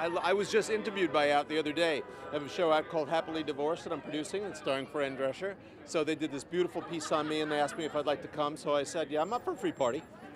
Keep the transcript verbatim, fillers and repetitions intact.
I, I was just interviewed by Out the other day. I have a show out called Happily Divorced that I'm producing and starring Fran Drescher. So they did this beautiful piece on me and they asked me if I'd like to come. So I said, yeah, I'm up for a free party.